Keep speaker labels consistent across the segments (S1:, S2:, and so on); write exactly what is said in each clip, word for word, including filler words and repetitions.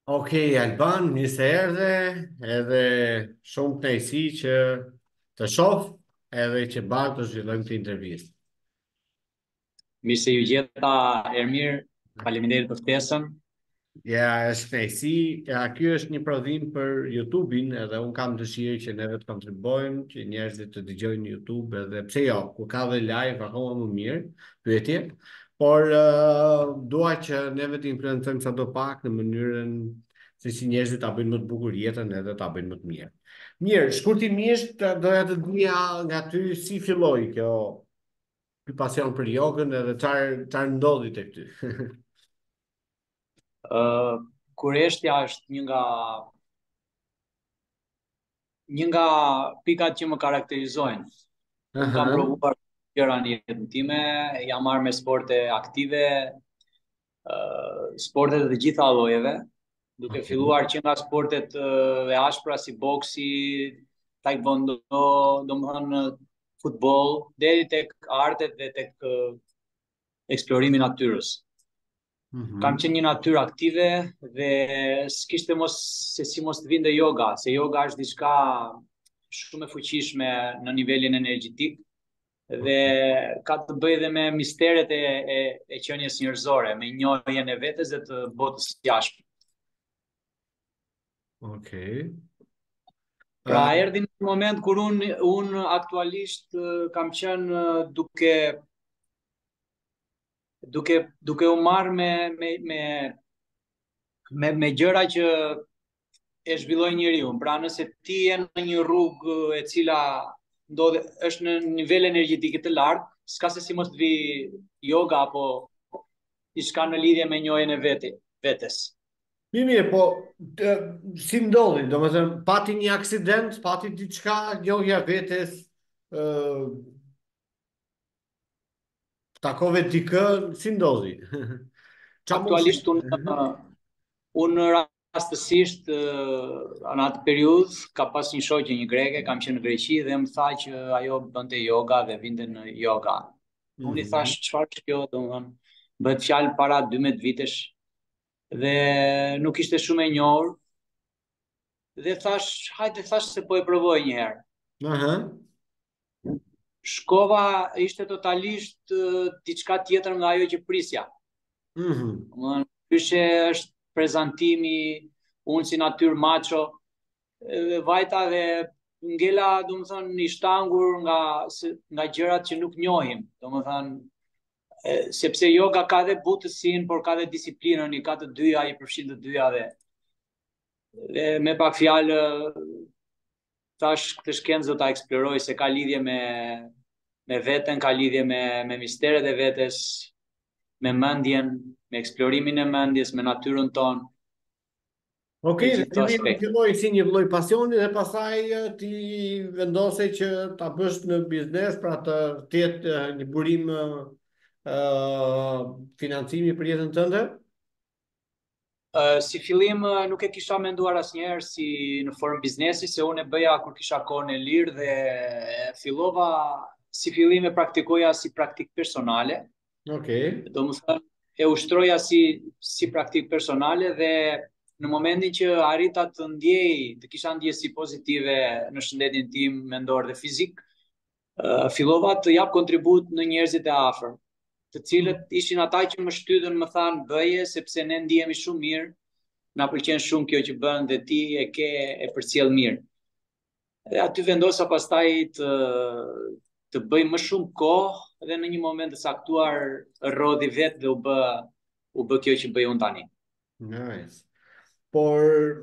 S1: Okej, Alban, mirë se erdhe, edhe shumë kënaqësi që të shoh, edhe që bashkë të zhvillojmë këtë intervistë.
S2: Mirë se ju gjeta, Ermir, faleminderit për ftesën.
S1: Ja, është kënaqësi, ja, ky është një prodhim për YouTube-in, edhe un kam dëshirë që neve të kontribuojmë, që njerëzit të dëgjojnë YouTube, edhe pse jo, ku ka dhe live akoma më mirë, pyetje. Por uh, dua që neve të influencojmë sadopak në mënyrën se si njerëzit ta bëjnë më të bukur jetën edhe ta bëjnë më të mirë. Mirë, shkurtimisht doja të dija nga ty si filloi kjo ky pasion për jogën edhe çfarë çfarë ndodhi tek ty.
S2: Uh, Kureshtja është një nga një nga pikat që më karakterizojnë. Unë kam
S1: Aha.
S2: provuar gjëra në jetën time, jam marrë me sporte aktive, uh, sportet e të gjitha llojeve, duke
S1: Okay.
S2: filluar që nga sportet uh, e ashpra si boksi, taekwondo, domethënë futboll, deri tek artet dhe tek uh, eksplorimi i natyrës. Kam
S1: Mhm.
S2: qenë një natyrë aktive dhe s'kishte mos se si mos të vinte yoga, se yoga është diçka shumë e fuqishme në nivelin energjetik dhe ka të bëjë dhe me misteret e, e, e qenies njerëzore, me njohjen e vetes dhe të botës së jashtme.
S1: Okay.
S2: Pra
S1: Uh,
S2: erdhi në një moment kur unë un aktualisht uh, kam qenë uh, duke duke duke u marrë me me me me, me gjëra që e zhvilloj njeriu. Pra nëse ti je në një rrugë e cila ndodhe është në nivel energjetik të lartë, s'ka se si mos të vi yoga apo diçka në lidhje me njohjen e veti, vetes.
S1: mirë, mirë, po të, si ndodhi? Domethënë, pati një aksident, pati diçka, njohja vetes, ë takove dikë, si ndodhi? Qa mund të
S2: Aktualisht unë unë rastësisht në atë periudhë ka pas një shoqe, një greke, kam qenë në Greqi dhe më tha që ajo bënte yoga dhe vinte në yoga. Unë i
S1: Mhm.
S2: thash çfarë është kjo, domethënë, bëhet fjalë para dymbëdhjetë vitesh dhe nuk ishte shumë e njohur dhe thash, hajde thash se po e provoj një herë.
S1: Aha.
S2: Shkova, ishte totalisht uh, diçka tjetër nga ajo që prisja.
S1: Mhm.
S2: Domethënë, Pyshe është prezantimi, unë si natyrë macho, dhe vajta dhe ngela, domethënë, i shtangur nga se, nga gjërat që nuk njohim. Domethënë, e, sepse yoga ka dhe butësinë, por ka dhe disiplinën, i ka të dyja, i përfshin të dyja dhe, dhe me pak fjalë tash këtë shkencë do ta eksploroj se ka lidhje me me veten, ka lidhje me me misteret e vetes, me mendjen, me eksplorimin e mendjes, me natyrën tonë,
S1: Okej,
S2: me
S1: në
S2: gjithë këto
S1: fillim
S2: aspekte.
S1: filloi si një lloj pasioni dhe pastaj ë, ti vendose që ta bësh në biznes, pra të të jetë ë, një burim ë, ë, financimi për jetën tënde.
S2: Uh, si fillim uh, nuk e kisha menduar asnjëherë si në formë biznesi, se unë e bëja kur kisha kohën e lirë dhe fillova si fillim e praktikoja si praktik personale.
S1: Okej.
S2: Do më thënë, e ushtroja si, si praktik personale dhe në momentin që arrita të ndjej, të kisha ndjesi pozitive në shëndetin tim mendor dhe fizik, uh, fillova të jap kontribut në njerëzit e afër, të cilët ishin ata që më shtytën, më thanë bëje sepse ne ndihemi shumë mirë, na pëlqen shumë kjo që bën dhe ti e ke e përcjell mirë. Dhe aty vendosa pastaj të të bëj më shumë kohë dhe në një moment të saktuar rrodhi vetë dhe u bë u bë kjo që bëj unë tani.
S1: Nice. Por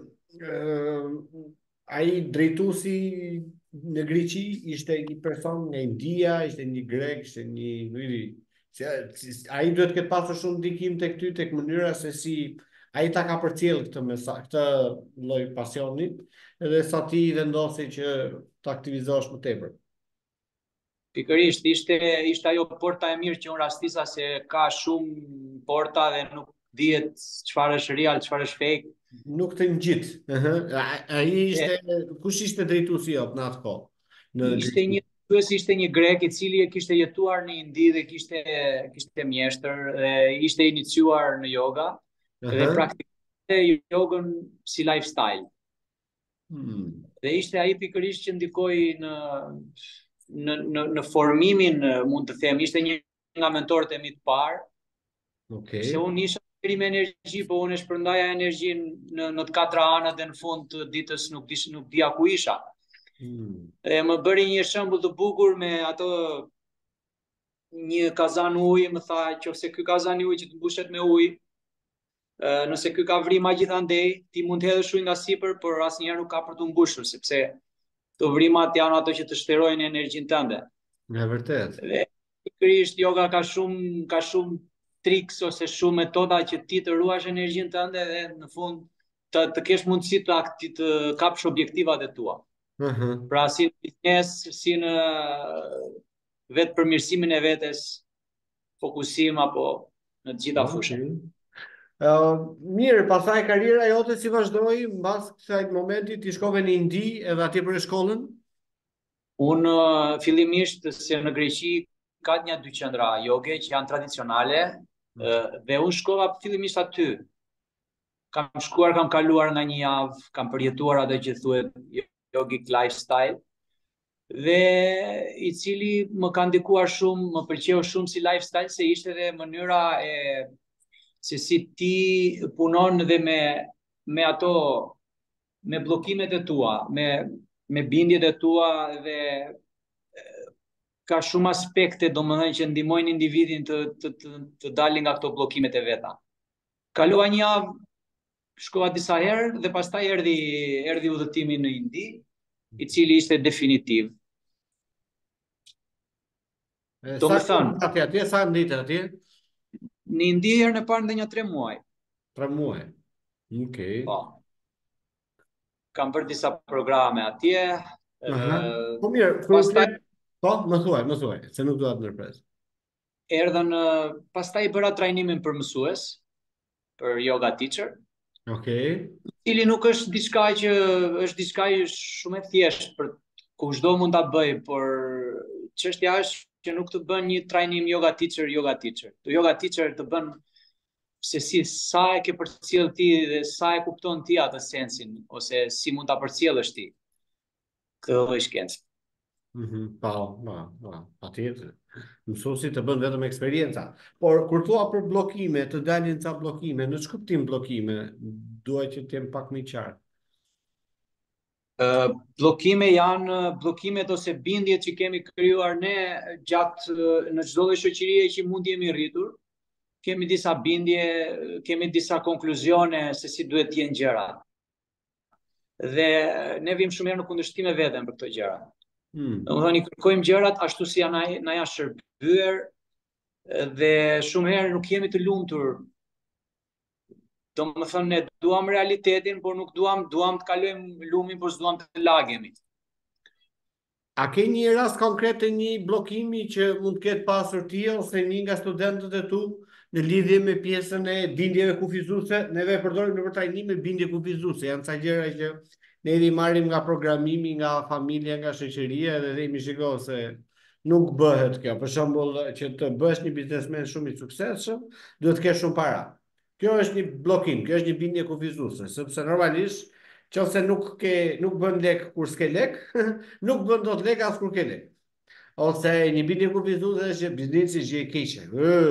S1: ë, ai drejtuesi në Greqi ishte një person nga India, ishte një grek, ishte një, nuk e di, se si- ai duhet të ketë pasur shumë ndikim tek ty, tek mënyra se si ai ta ka përcjell këtë mesa, këtë lloj pasioni, edhe sa ti vendosi që të aktivizohesh më tepër.
S2: Pikërisht ishte ishte ajo porta e mirë që unë rastisa se ka shumë porta dhe nuk dihet çfarë është real, çfarë është fake.
S1: Nuk të ngjit. Ëhë. A- Ai
S2: Dhe
S1: ishte kush ishte drejtuesi jot në atë kohë në
S2: ishte
S1: Greqi?
S2: një thues ishte një grek i cili e kishte jetuar në Indi dhe kishte kishte mjeshtër dhe ishte iniciuar në yoga dhe
S1: Ëhë.
S2: praktikante jogën si lifestyle.
S1: Hmm.
S2: Dhe ishte ai pikërisht që ndikoi në në në, në formimin, mund të them, ishte një nga mentorët e mi të parë.
S1: Okay.
S2: Se unë isha njëri me energji, po unë e shpërndaja energjinë në në të katra anët dhe në fund të ditës nuk dish, nuk dija ku isha.
S1: Hmm.
S2: E më bëri një shembull të bukur me ato një kazan ujë, më tha nëse ky kazan ujë që të mbushet me ujë, nëse ky ka vrimë gjithandej, ti mund të hedhësh ujë nga sipër, por asnjëherë nuk ka për të mbushur, sepse këto vrimat janë ato që të shterojnë energjinë tënde.
S1: Në vërtet.
S2: Dhe pikërisht yoga ka shumë ka shumë triks ose shumë metoda që ti të ruash energjinë tënde dhe në fund të, të kesh mundësi të, të kapsh objektivat e tua.
S1: Uh-huh.
S2: Pra si në biznes, si në vetë përmirësimin e vetes, fokusim apo në të gjitha fushat.
S1: Okay. Uh, mirë, pastaj karriera jote si vazhdoi mbas kësaj momenti ti shkove në Indi edhe atje për shkollën?
S2: Unë fillimisht se në Greqi ka një dy qendra joge që janë tradicionale, uh, dhe unë shkova fillimisht aty. Kam shkuar, kam kaluar nga një javë, kam përjetuar atë që thuhet yogic lifestyle, dhe i cili më ka ndikuar shumë, më pëlqeu shumë si lifestyle, se ishte edhe mënyra e se si ti punon dhe me me ato me bllokimet e tua, me me bindjet e tua, dhe ka shumë aspekte, domethënë, që ndihmojnë individin të të të, të dalin nga këto bllokimet e veta. Kalova një javë, shkova disa herë dhe pastaj erdhi erdhi udhëtimi në Indi, i cili ishte definitiv.
S1: Do të thënë, atje atje sa ndite atje?
S2: Në Indi herën e parë ndë një tre muaj.
S1: Tre muaj. Okej.
S2: Po. Kam bërë disa programe atje.
S1: Aha.
S2: Uh,
S1: po mirë, pastaj po, më thuaj, më thuaj, se nuk dua të ndërpres.
S2: Erdhën, uh, pastaj bëra trajnimin për mësues, për yoga teacher.
S1: Okej.
S2: Cili nuk është diçka që është diçka shumë e thjeshtë për kushdo mund ta bëj, por çështja është që nuk të bën një trajnim yoga teacher, yoga teacher. Të yoga teacher të bën se si sa e ke përcjell ti dhe sa e kupton ti atë sensin, ose si mund ta përcjellësh ti këtë lloj shkencë.
S1: Mhm, po, po, po, patjetër. Mësuesi të bën vetëm eksperienca. Por kur thua për bllokime, të dalin ca bllokime, në ç'kuptim bllokime, dua që të jem pak më i qartë.
S2: Uh, bllokime janë bllokimet ose bindjet që kemi krijuar ne gjatë në çdo lloj shoqërie që mund jemi rritur. Kemi disa bindje, kemi disa konkluzione se si duhet të jenë gjërat. Dhe ne vim shumë herë në kundërshtim me veten për këto gjëra.
S1: Hmm.
S2: Domethënë i kërkojmë gjërat ashtu si janë na janë shërbyer, dhe shumë herë nuk jemi të lumtur. Do më thënë, ne duam realitetin, por nuk duam, duam të kalojmë lumin, por s'duam të lagemi.
S1: A ke një rast konkret të një bllokimi që mund të ketë pasur ti ose një nga studentët e tu në lidhje me pjesën e bindjeve kufizuese? Neve përdorim në trajnim me bindje kufizuese, janë ca gjëra që ne i marrim nga programimi, nga familja, nga shoqëria, dhe themi shiko se nuk bëhet kjo. Për shembull, që të bësh një biznesmen shumë i suksesshëm, duhet të kesh shumë para. Kjo është një bllokim, kjo është një bindje kufizuese, sepse normalisht nëse nuk ke nuk bën lek kur s'ke lek, nuk bën dot lek as kur ke lek. Ose një bindje kufizuese është që biznesi është gjë e keqe.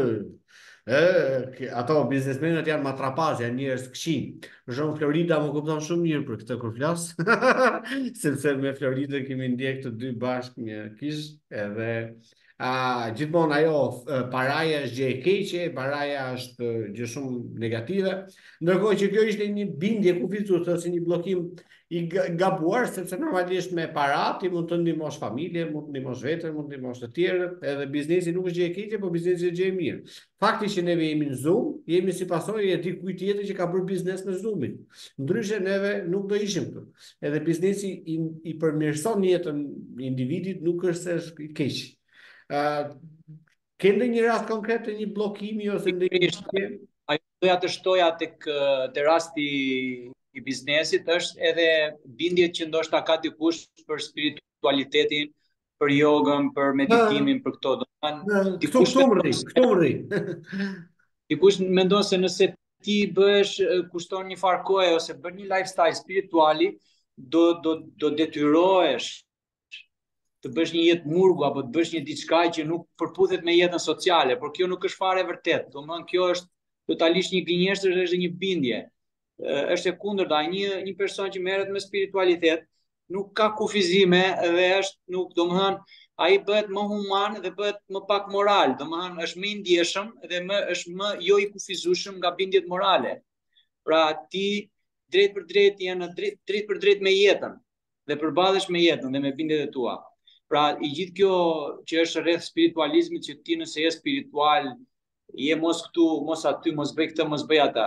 S1: Ë, ato biznesmenët janë matrapaz, janë njerëz këqij. Për shembull, Florida më kupton shumë mirë për këtë kur flas, sepse me Florida kemi ndjek të dy bashkë një kish, edhe a, gjithmonë ajo paraja është gjë e keqe, paraja është gjë shumë negative, ndërkohë që kjo ishte një bindje kufizuese ose një bllokim i gabuar, sepse normalisht me para ti mund të ndihmosh familje, mund të ndihmosh veten, mund të ndihmosh të tjerët, edhe biznesi nuk është gjë e keqe, por biznesi është gjë e mirë. Fakti që neve jemi në Zoom, jemi si pasojë e dikujt tjetër që ka bërë biznes me Zoomin. Ndryshe neve nuk do ishim këtu. Edhe biznesi i, i përmirëson jetën e individit, nuk është se është i keq. Uh, ke ndonjë rast konkret të një bllokimi ose ndonjë?
S2: Ajo doja të shtoja tek te rasti i biznesit është edhe bindjet që ndoshta ka dikush për spiritualitetin, për jogën, për meditimin, për këto. Do të thonë,
S1: dikush këtu më rri, këtu më rri.
S2: Dikush mendon se nëse ti bësh kushton një farë kohe ose bën një lifestyle spirituali, do do do detyrohesh të bësh një jetë murgu apo të bësh një diçka që nuk përputhet me jetën sociale, por kjo nuk është fare e vërtet. Domethënë kjo është totalisht një gënjeshtër, është një bindje. Është e kundërta, një një person që merret me spiritualitet nuk ka kufizime dhe është nuk domethënë ai bëhet më human dhe bëhet më pak moral, domethënë është më i ndjeshëm dhe më është më jo i kufizueshëm nga bindjet morale. Pra ti drejt për drejt janë drejt drejt për drejt me jetën dhe përballesh me jetën dhe me bindjet e tua. Pra i gjithë kjo që është rreth spiritualizmit, që ti nëse je spiritual, je mos këtu, mos aty, mos bëj këtë, mos bëj ata.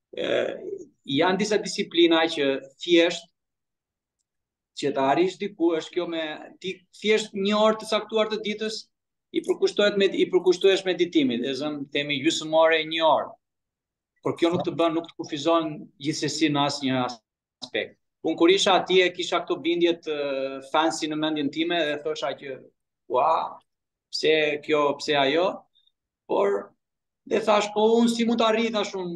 S2: Janë disa disiplina që thjesht që të arrish diku është kjo me ti thjesht një orë të caktuar të ditës i përkushtohet me i përkushtohesh meditimit, e zëm themi gjysmë ore një orë. Por kjo nuk të bën, nuk të kufizon gjithsesi në asnjë aspekt. Unë kur isha atje kisha këto bindjet uh, fancy në mendjen time dhe thosha që ua, pse kjo, pse ajo, por dhe thash po unë si mund të arrit thash unë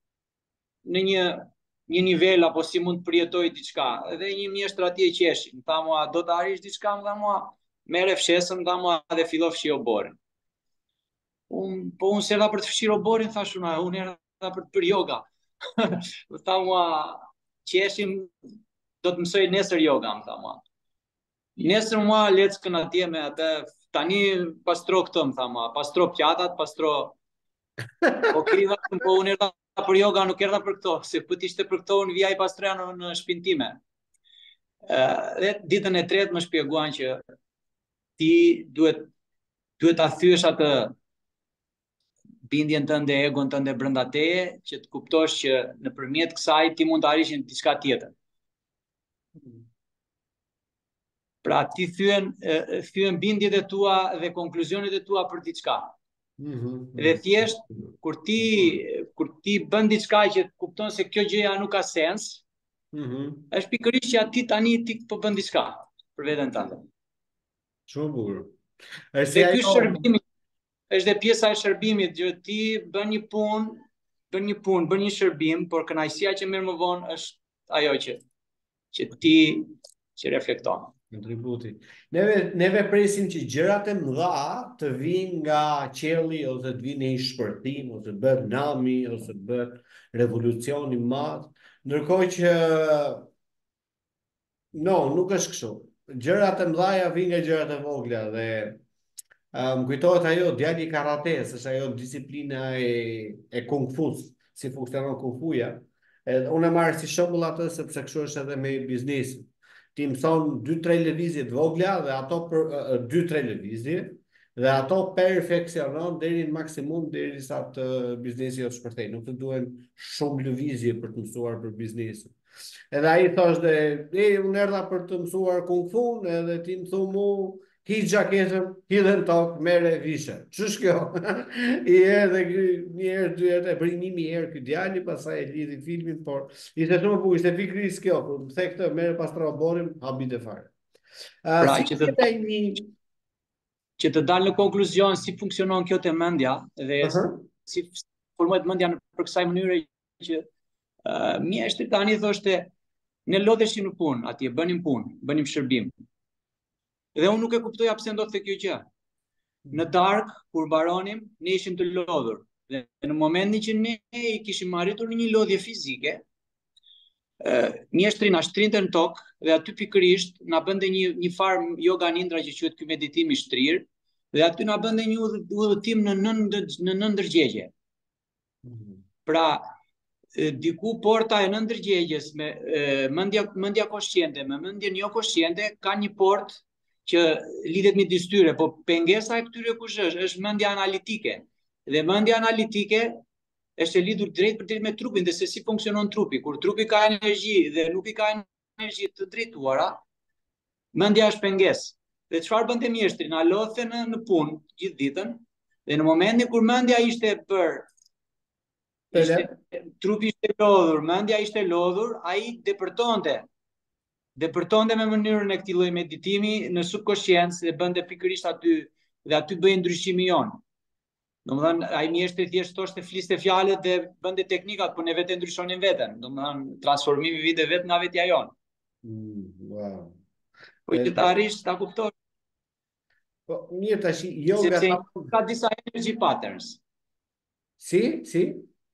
S2: në një një nivel apo si mund të përjetoj diçka. Edhe një mjeshtër atje qeshi, më tha mua, do të arrish diçka, më tha mua, merre fshesën, më tha mua dhe fillo fshi oborin. Un po unë s'erdha për të fshirë oborin, thash unë, unë erdha për të bërë yoga. Më tha mua, qeshim, do të mësoj nesër yoga, më tha mua. Nesër mua leckën atje me atë, tani pastro këtë, më tha mua, pastro pjatat, pastro... Po kriva, po unë erdha për yoga, nuk erdha për këto, se po të ishte për këto unë vija i pastroja në, në shtëpinë time. Dhe ditën e tretë më shpjeguan që ti duhet duhet ta thyesh atë bindjen tënde, egon tënde brenda teje, që të kuptosh që nëpërmjet kësaj ti mund të arrish diçka tjetër. Pra ti thyen thyen bindjet e tua dhe konkluzionet e tua për diçka.
S1: Mm-hmm.
S2: Dhe thjesht kur ti kur ti bën diçka që kupton se kjo gjëja nuk ka sens,
S1: mm-hmm.
S2: është pikërisht që aty tani ti po bën diçka për veten tënde.
S1: Shumë bukur.
S2: Dhe ky shërbimi është dhe pjesa e shërbimit, që ti bën një punë, bën një punë, bën një shërbim, por kënaqësia që merr më vonë është ajo që që ti që reflekton.
S1: Kontributi. Neve, neve presim që gjërat e mëdha të vinë nga qielli, ose të vinë një shpërthim, ose të bëhet nami, ose të bëhet revolucion i madh, ndërkohë që no, nuk është kështu. Gjërat e mëdha vinë nga gjërat e vogla dhe uh, më kujtohet ajo djali i karates, është ajo disiplina e, e kung fu, si funksionon kung fuja. Edhe unë e marr si shembull atë sepse kështu është edhe me biznesin. Ti më thonë dy tre lëvizje të vogla dhe ato për dy tre lëvizje dhe ato perfeksionon deri në maksimum derisa të biznesi të shpërthej. Nuk të duhen shumë lëvizje për të mësuar për biznesin. Edhe ai thoshte, "E unë erdha për të mësuar kung fu, edhe ti më thu mu, hi xhaketën, hidhen tokë, merre vishe." Ç'është kjo? I edhe një herë, dy herë, e bëri një mijë herë ky djali, pastaj e lidhi filmin, por ishte shumë bukur, ishte pikërisht kjo, po më the këtë, merre pastro oborin, habite fare. Uh,
S2: pra,
S1: si
S2: që të, një... që të dalë në konkluzion si funksionon kjo te mendja dhe uh -huh. si formohet mendja për kësaj mënyre që uh, mjeshtri tani thoshte ne lodheshim në punë, atje bënim punë, bënim shërbim. Dhe unë nuk e kuptoja pse ndodhte kjo gjë. Në darkë, kur baronim, ne ishim të lodhur. Dhe në momentin që ne i kishim arritur në një lodhje fizike, mjeshtri na shtrinte në tokë dhe aty pikërisht na bënte një një farë yoga nindra që quhet ky meditim i shtrirë, dhe aty na bënte një udhëtim në nën në nën ndërgjegje. Pra, diku porta e nën ndërgjegjes me mendja mendja konsciente, me mendjen jo konsciente ka një portë që lidhet me dystyre, po pengesa e këtyre kush është? Është mendja analitike. Dhe mendja analitike është e lidhur drejt për drejt me trupin dhe se si funksionon trupi. Kur trupi ka energji dhe nuk i ka energji të drejtuara, mendja është pengesë. Dhe çfarë bënte mjeshtri? Na lodhte në në punë gjithë ditën, dhe në momentin kur mendja ishte për ishte, trupi ishte lodhur, mendja ishte lodhur, ai depërtonte. Depërtonte me mënyrën e këtij lloji meditimi në subkonsciencë dhe bënte pikërisht aty dhe aty bëi ndryshimin jon. Domethënë, ai mjeshtri thjesht thoshte fliste fjalët dhe bënte teknikat, por ne vetë ndryshonin veten. Domethënë, transformimi vite vetë nga vetja jonë.
S1: Mm, wow.
S2: Po që ta arrish ta kuptosh
S1: Po, mirë tash, yoga
S2: sepse
S1: ta...
S2: ka disa energy patterns.
S1: Si, si?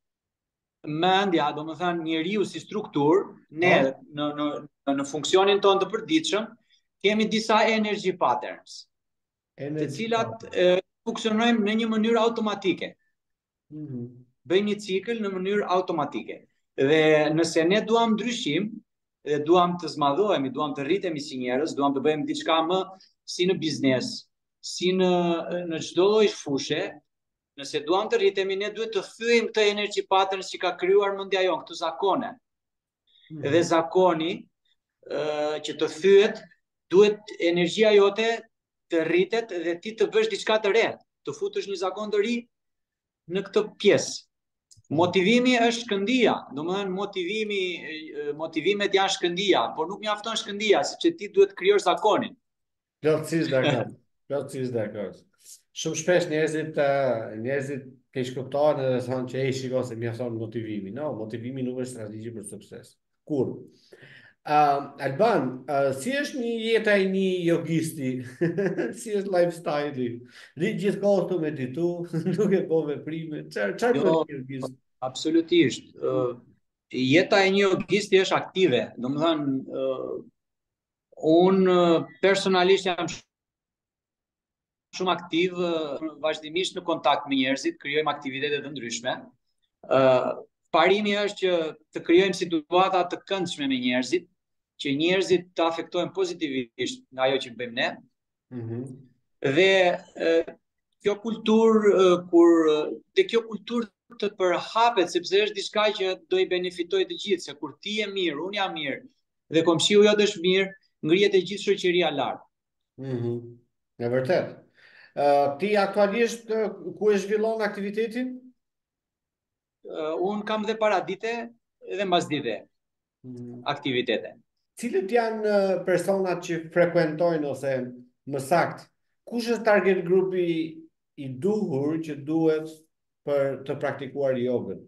S2: Mendja, domethënë njeriu si strukturë, ne
S1: Po,
S2: në në në funksionin tonë të përditshëm kemi disa energy patterns, të
S1: energy.
S2: cilat e, funksionojmë në një mënyrë automatike.
S1: Mhm.
S2: Bëjmë një cikël në mënyrë automatike. Dhe nëse ne duam ndryshim, dhe duam të zmadhohemi, duam të rritemi si njerëz, duam të bëjmë diçka më si në biznes, si në në çdo lloj fushë, nëse duam të rritemi, ne duhet të thyejmë këtë energy patterns që ka krijuar mendja jonë, këto zakone.
S1: Mhm.
S2: Dhe zakoni ë që të thyet, duhet energjia jote të rritet dhe ti të bësh diçka të re, të futesh një zakon të ri në këtë pjesë. Motivimi është shkëndija, domethënë motivimi, motivimet janë shkëndija, por nuk mjafton shkëndija, sepse ti duhet krijosh zakonin.
S1: Plotësisht dakord. Plotësisht dakord. Shumë shpesh njerëzit uh, njerëzit keq kuptojnë dhe thonë që ai shikon se mjafton motivimi. No, motivimi nuk është strategji për sukses. Kur? Uh, Alban, uh, si është një jeta e një jogisti? Si është lifestyle-i? Ri gjithkohë të meditu, nuk e po veprime. Çfarë çfarë
S2: Jo,
S1: bën një jogist?
S2: absolutisht. Uh, jeta e një jogisti është aktive. Domethënë, uh, unë personalisht jam shumë aktiv, uh, vazhdimisht në kontakt me njerëzit, krijojmë aktivitete të ndryshme. Uh, parimi është që të krijojmë situata të këndshme me njerëzit, që njerëzit të afektohen pozitivisht nga ajo që bëjmë ne.
S1: Mhm.
S2: Dhe uh, kjo kulturë uh, kur dhe kjo kulturë të përhapet, sepse është diçka që do i benefitoj të gjithë, se kur ti je mirë, unë jam mirë dhe komshiu jot është mirë, ngrihet e gjithë shoqëria lart.
S1: Mhm. E vërtet. Uh, ti aktualisht uh, ku e zhvillon aktivitetin?
S2: Uh, unë kam dhe paradite dhe mbasdite
S1: Mhm.
S2: aktivitete.
S1: Cilët janë uh, personat që frekuentojnë ose më sakt, kush është target grupi i duhur që duhet për të praktikuar jogën?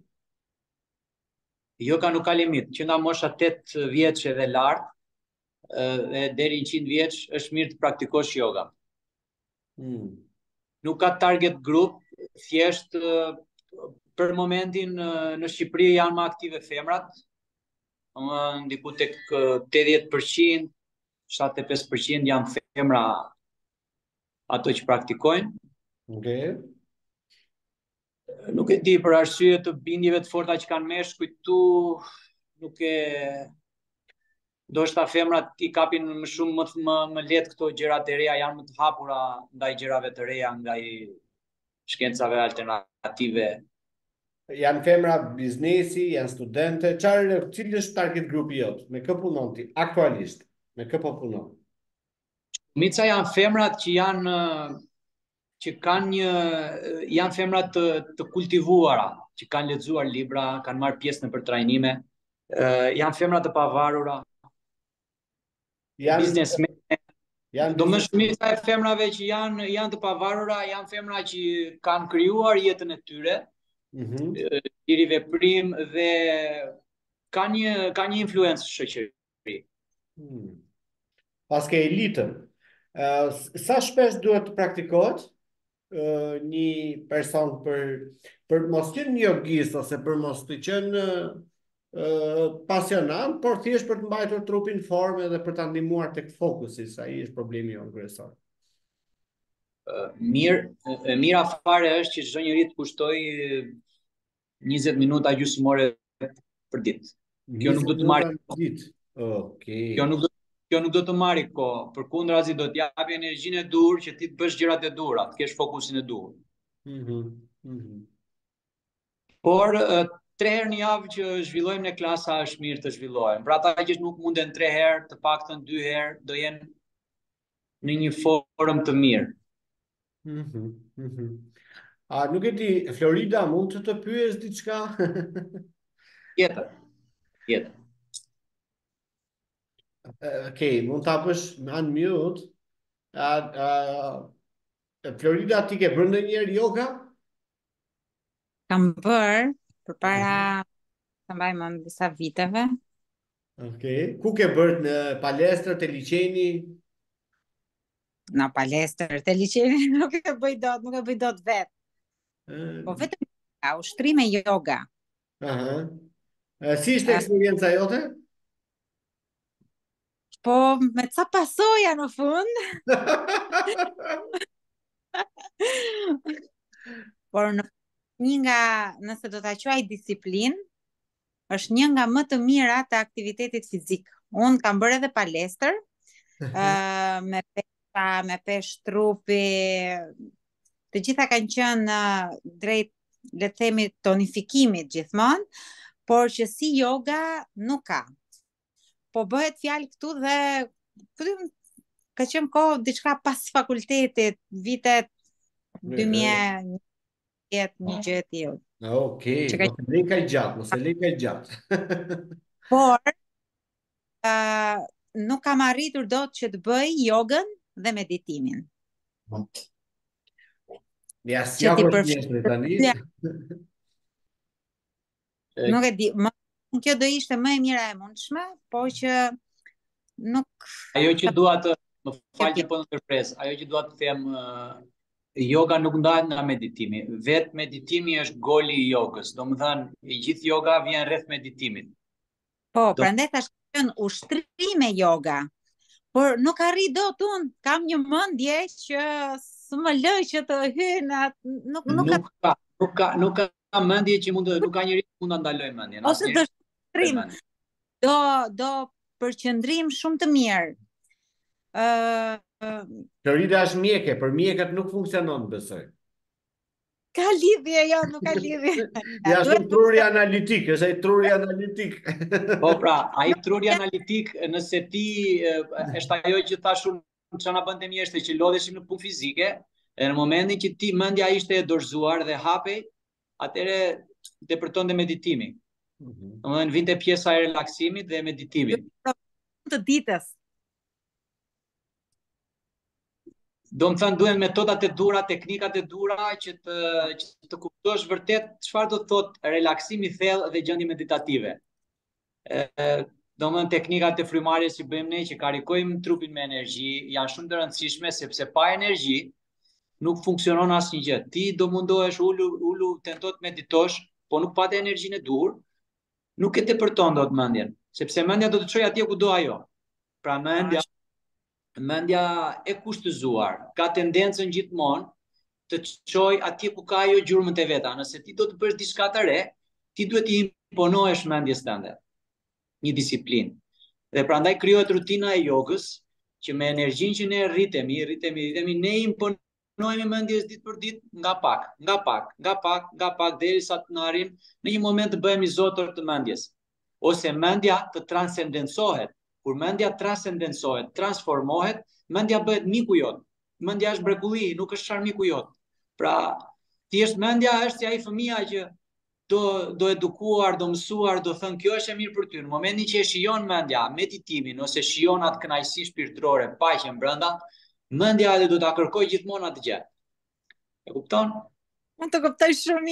S2: Yoga nuk ka limit, që nga mosha tetë vjeçë dhe lart, dhe deri në qind vjeç është mirë të praktikosh yoga.
S1: Hmm.
S2: Nuk ka target grup, thjesht për momentin në Shqipëri janë më aktive femrat, ndiku tek tetëdhjetë përqind, shtatëdhjetë e pesë përqind janë femra ato që praktikojnë.
S1: Okay.
S2: Nuk e di për arsye të bindjeve të forta që kanë meshkujt tu, nuk e ndoshta femrat i kapin më shumë më, më, më lehtë këto gjërat e reja, janë më të hapura ndaj gjërave të reja, ndaj shkencave alternative.
S1: Janë femra biznesi, janë studente, çfarë cili është target grupi jot? Me kë punon ti aktualisht? Me kë po punon?
S2: Mica janë femrat që janë që kanë një janë femrat të, të kultivuara, që kanë lexuar libra, kanë marrë pjesë në për trajnime, uh, janë femrat të pavarura,
S1: Janë
S2: biznesmen.
S1: janë
S2: Do më
S1: biznes.
S2: shumica e femrave që janë janë të pavarura, janë femra që kanë krijuar jetën e tyre,
S1: Mhm.
S2: diri veprim dhe ka një ka një influencë shoqëri.
S1: Hmm. Pas ke elitën. Uh, sa shpesh duhet të praktikohet uh, një person për për mos qenë një jogist ose për mos të qenë uh, pasionant, por thjesht për të mbajtur trupin në formë dhe për ta ndihmuar tek fokusi, sa ai është problemi jon kryesor.
S2: Mirë, e mira fare është që çdo njeri të kushtoj njëzet minuta gjysmore për ditë. Kjo nuk do të marrë
S1: minuta në ditë. Okej.
S2: Kjo nuk do kjo nuk do të marrë kohë, përkundrazi do të japi energjinë e duhur që ti të bësh gjërat e duhura, të kesh fokusin e duhur.
S1: Mhm. Mhm.
S2: Por tre herë në javë që zhvillojmë në klasa është mirë të zhvillojmë. Pra ata që nuk munden tre herë, të paktën dy herë, do jenë në një formë të mirë.
S1: Mhm. Mhm. A nuk e di, Florida mund të të pyes diçka?
S2: Tjetër, tjetër.
S1: Okej, mund ta bësh me unmute. A, a, Florida ti ke bërë ndonjëherë yoga?
S3: Kam bërë përpara
S1: Aha.
S3: të mbaj mend disa viteve.
S1: Okej. Ku ke bërë, në palestër, te liçeni?
S3: Në palestër, te liçeni nuk e bëj dot, nuk e bëj dot vet.
S1: Ë,
S3: Po vetëm ka ushtrime yoga.
S1: Aha. Ë, Si ishte
S3: Ë,
S1: eksperienca jote?
S3: Po me ca pasoja në fund, por në një nga, nëse do ta quaj disiplinë, është një nga më të mirat të aktivitetit fizik. Unë kam bërë edhe palestër, ë me pesha, me pesh trupi, të gjitha kanë qenë ë, drejt, le të themi, tonifikimit gjithmonë, por që si yoga nuk ka. Po bëhet fjalë këtu dhe këtu ka qenë kohë diçka pas fakultetit, vitet dy mijë e njëzet, një gjë e tillë.
S1: Okej,
S3: Që ka...
S1: mos e lej kaq gjatë, mos e lej kaq gjatë.
S3: Por ë, nuk kam arritur dot që të bëj jogën dhe meditimin.
S1: Ja,
S3: Që
S1: s'ja
S3: ti
S1: vështirë tani.
S3: përfshirë, nuk e di, më kjo do ishte më e mira e mundshme, po që nuk
S2: Ajo që dua të, më fal që
S3: e
S2: po ndërpres, ajo që dua të them, uh, yoga nuk ndahet nga meditimi. Vet meditimi është goli i jogës. Domethënë, i gjithë yoga vjen rreth meditimit.
S3: po,
S2: Do
S3: prandaj thash ka qenë ushtrime yoga. Por nuk arri dot unë, kam një mendje që s'më lë që të hy në atë, nuk nuk ka,
S2: nuk ka, nuk ka, nuk ka mendje që mund të, nuk ka njeri që mund ta ndaloj mendjen.
S3: ose
S2: Asnjëri
S3: do
S2: nuk ndaloj
S3: shtrim,
S2: mendjen.
S3: do do përqendrim shumë të mirë. Ë
S1: Florida është mjeke, për mjekët nuk funksionon, besoj.
S3: ka lidhje, jo, nuk ka lidhje. Ja,
S1: Ja,
S3: duhet
S1: shumë truri analitik, është ai truri analitik.
S2: Po pra, ai truri
S3: ja,
S2: analitik, nëse ti e, është ajo që thash unë çana bënte mjeshte që lodheshim në punë fizike, e në momentin që ti mendja ishte e dorëzuar dhe hapej, atëre depërtonte meditimi.
S1: Mhm.
S2: Domethënë vinte pjesa e relaksimit dhe meditimit.
S3: të ditës.
S2: Do më thënë duhen metodat e dura, teknikat e dura që të, që të kuptosh vërtet çfarë do të thotë relaksimi i thellë dhe gjendje meditative. E, do më thënë teknikat e frymarrjes që bëjmë ne që karikojmë trupin me energji janë shumë të rëndësishme sepse pa energji nuk funksionon asnjë gjë. Ti do mundohesh ulu ulu tento të meditosh, po nuk patë energjinë e dur, nuk e tepërton dot mendjen, sepse mendja do të çojë atje ku do ajo. Pra mendja Mendja e kushtëzuar ka tendencën gjithmonë të çojë atje ku ka ajo gjurmët e veta. Nëse ti do të bësh diçka të re, ti duhet të imponohesh mendjes tënde një disiplinë. Dhe prandaj krijohet rutina e jogës, që me energjinë që ne rritemi, rritemi, rritemi, ne imponohemi mendjes ditë për ditë, nga pak, nga pak, nga pak, nga pak, derisa të na arrim në një moment të bëhemi zotër të mendjes. Ose mendja të transcendencohet. Kur mendja transcendencohet, transformohet, mendja bëhet miku jot. Mendja është mrekulli, nuk është çarmiku jot. Pra, thjesht mendja është si ai fëmia që do do edukuar, do mësuar, do thënë kjo është e mirë për ty. Në momentin që e shijon mendja meditimin ose shijon atë kënaqësi shpirtërore, paqen brenda, mendja edhe do ta kërkojë gjithmonë atë gjë. E kupton?
S3: Unë të kuptoj shumë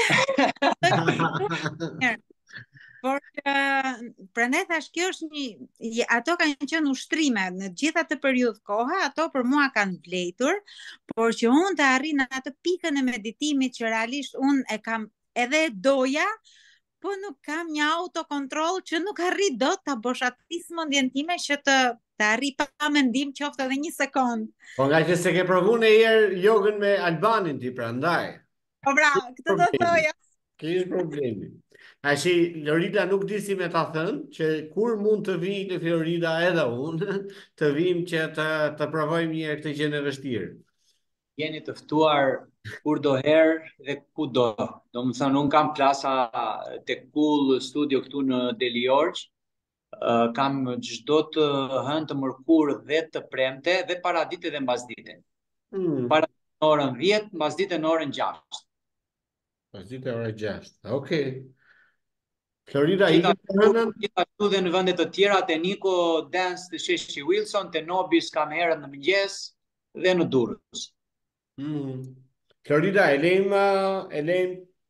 S3: mirë. Por prandaj thash kjo është një, ato kanë qenë ushtrime në gjitha të periudhë kohe, ato për mua kanë vlejtur, por që unë të arri në atë pikën e meditimit që realisht unë e kam edhe doja, po nuk kam një autokontrol që nuk arri dot ta boshatis mendjen time që të të arri pa mendim qoftë edhe një sekond.
S1: Po nga që se ke provu në herë jogën me Albanin ti, prandaj.
S3: Po bra, këtë do thoja.
S1: Kish problemi. A shi, Florida nuk di si me ta thënë, që kur mund të vi në Florida edhe unë, të vim që të, të provojmë një këtë gjë në vështirë.
S2: Jeni të ftuar kur do herë dhe ku do. Do më thënë, unë kam klasa të Cool Studio këtu në Deli Orç, uh, kam çdo të hënë të mërkurë dhe të premte dhe paradite dhe mbasdite.
S1: Hmm.
S2: Paradite në orën dhjetë, mbasdite në orën gjashtë.
S1: Mbasdite në orën gjashtë. Okej. Florida i ke hënën?
S2: Gjithashtu dhe në vendet të tjera, te Nico Dance të Sheshi Wilson, te Nobis kam herët në mëngjes dhe në Durrës.
S1: Hmm. Florida, e lejmë, e lejmë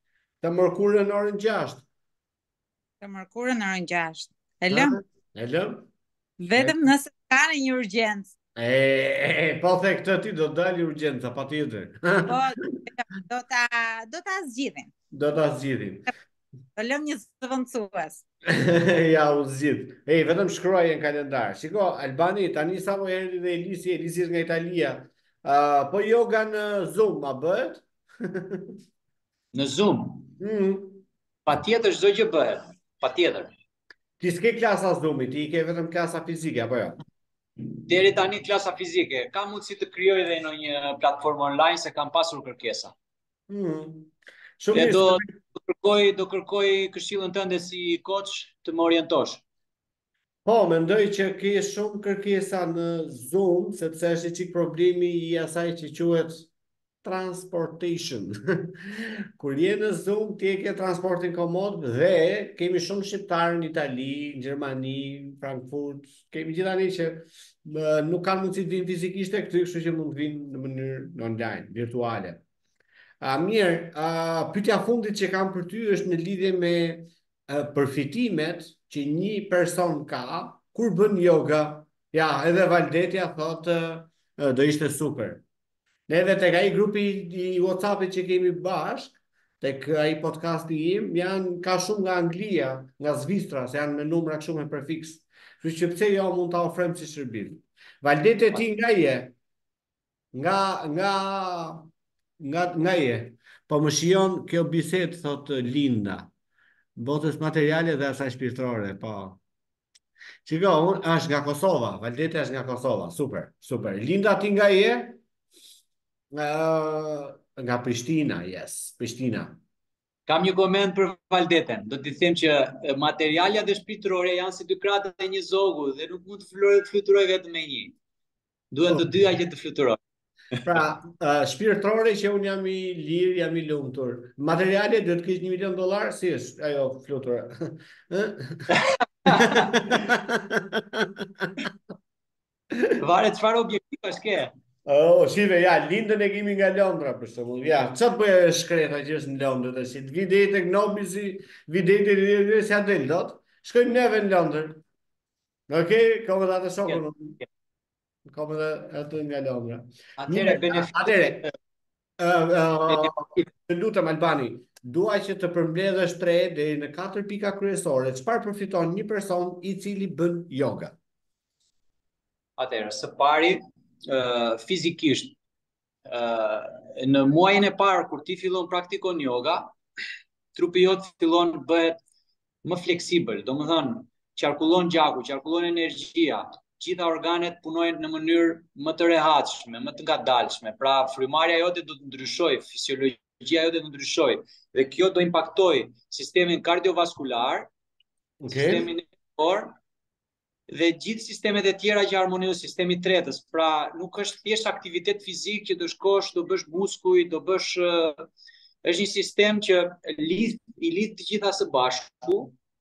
S1: Të mërkurën në orën gjashtë.
S3: Të mërkurën në orën gjashtë. E
S1: Ha?
S3: lëm?
S1: E lëm?
S3: Vetëm nëse ka në një urgjencë.
S1: E, e, po the këtë ti do dalë urgjenca, patjetër.
S3: Po, do ta do ta zgjidhim.
S1: Do ta zgjidhim.
S3: Do lëm një zëvendësues.
S1: Ja, u zgjidh. Ej, vetëm shkruaje në kalendar. Shiko, Albani, tani sa më erdhi dhe Elisi, Elisi është nga Italia. Uh, po yoga në Zoom, a bëhet?
S2: Në Zoom,
S1: Mm.
S2: patjetër çdo gjë bëhet. Patjetër.
S1: Ti s'ke klasa Zoom-i, ti i ke vetëm klasa fizike, apo jo?
S2: Deri tani klasa fizike. Kam mundësi të krijoj edhe në një platformë online se kam pasur kërkesa.
S1: Mm. Shumë
S2: E
S1: mirë.
S2: do do kërkoj do kërkoj këshillën tënde si coach të më orientosh.
S1: Po, mendoj që ke shumë kërkesa në Zoom, sepse është çik problemi i asaj që quhet transportation. Kur je në Zoom, ti e ke transportin komod dhe kemi shumë shqiptarë në Itali, në Gjermani, Frankfurt, kemi gjithani që më, nuk kanë mundësi të vinë fizikisht e këty, kështu që mund të vinë në mënyrë online, virtuale. A, mirë, a, pyetja fundit që kam për ty është në lidhje me a, përfitimet që një person ka kur bën yoga. Ja, edhe Valdetja thotë a, do ishte super. Neve tek ai grupi i WhatsApp-it që kemi bashk, tek ai podcasti im, janë ka shumë nga Anglia, nga Zvicra, se janë me numra kështu me prefiks. Kështu që pse jo mund ta ofrojmë si shërbim. Valdete, ti nga je? Nga nga nga nga je? Po më shijon kjo bisedë, thot Linda. Botës materiale dhe asaj shpirtërore, po. Shiko, unë është nga Kosova, Valdete është nga Kosova, super, super. Linda, ti nga je? Uh, nga Prishtina, yes, Prishtina.
S2: Kam një koment për Valdeten. Do t'i them që materialja dhe shpirtërore janë si dy kratë e një zogu dhe nuk mund të florë të fluturoj vetëm me një. Duhen të dyja që të fluturojnë.
S1: Pra, uh, shpirtërore që unë jam i lirë, jam i lumtur. Materiale duhet të kish një milion dollar, si është ajo flutura.
S2: Varet çfarë objektivash ke.
S1: Oh, shive, ja, lindën e kemi nga Londra, për shembull. Ja, çfarë bëj shkreta që është në Londër tash? Videj tek Nobisi, videj te si atë dot. Shkojmë neve në Londër. Okej, kam edhe atë shokun. Kam edhe atë nga Londra.
S2: Atëre benefit.
S1: Atëre. Të lutem Albani, dua që të përmbledhësh tre deri në katër pika kryesore. Çfarë përfiton një person i cili bën yoga?
S2: Atëre, së pari, Uh, fizikisht uh, në muajin e parë kur ti fillon praktikon yoga, trupi jot fillon bëhet më fleksibël, domethënë qarkullon gjaku, qarkullon energjia, gjitha organet punojnë në mënyrë më të rehatshme, më të ngadalshme. Pra frymarrja jote do të ndryshojë, fisiologjia jote do të ndryshojë dhe kjo do impaktojë sistemin kardiovaskular,
S1: okay,
S2: sistemin nervor dhe gjithë sistemet e tjera që harmonizojnë, sistemi tretës. Pra nuk është thjesht aktivitet fizik që do shkosh, do bësh muskuj, do bësh uh, është një sistem që lidh i lidh të gjitha së bashku